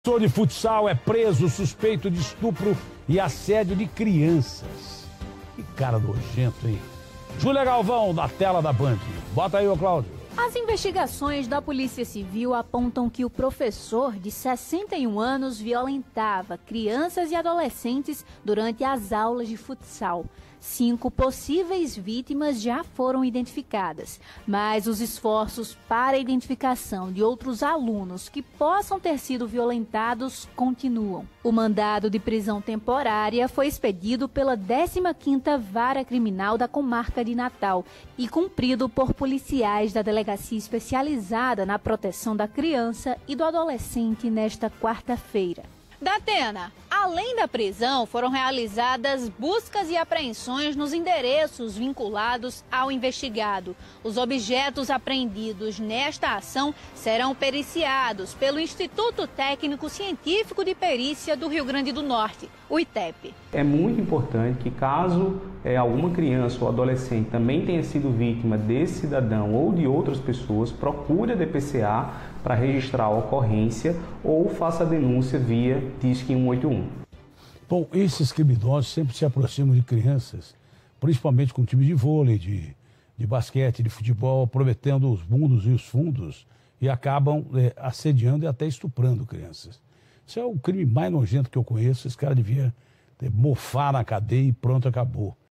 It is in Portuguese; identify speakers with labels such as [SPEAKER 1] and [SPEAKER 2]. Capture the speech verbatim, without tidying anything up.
[SPEAKER 1] Professor de futsal é preso suspeito de estupro e assédio de crianças. Que cara nojento, hein? Júlia Galvão, na tela da Band. Bota aí, ô Cláudio.
[SPEAKER 2] As investigações da Polícia Civil apontam que o professor de sessenta e um anos violentava crianças e adolescentes durante as aulas de futsal. Cinco possíveis vítimas já foram identificadas, mas os esforços para a identificação de outros alunos que possam ter sido violentados continuam. O mandado de prisão temporária foi expedido pela décima quinta Vara Criminal da Comarca de Natal e cumprido por policiais da Delegacia Especializada na Proteção da Criança e do Adolescente nesta quarta-feira. Datena, além da prisão, foram realizadas buscas e apreensões nos endereços vinculados ao investigado. Os objetos apreendidos nesta ação serão periciados pelo Instituto Técnico Científico de Perícia do Rio Grande do Norte, o I T E P.
[SPEAKER 3] É muito importante que, caso é, alguma criança ou adolescente também tenha sido vítima desse cidadão ou de outras pessoas, procure a D P C A para registrar a ocorrência ou faça a denúncia via Disque um oito um.
[SPEAKER 1] Bom, esses criminosos sempre se aproximam de crianças, principalmente com time de vôlei, de, de basquete, de futebol, prometendo os mundos e os fundos e acabam é, assediando e até estuprando crianças. Isso é o crime mais nojento que eu conheço. Esse cara devia ter, mofar na cadeia e pronto, acabou.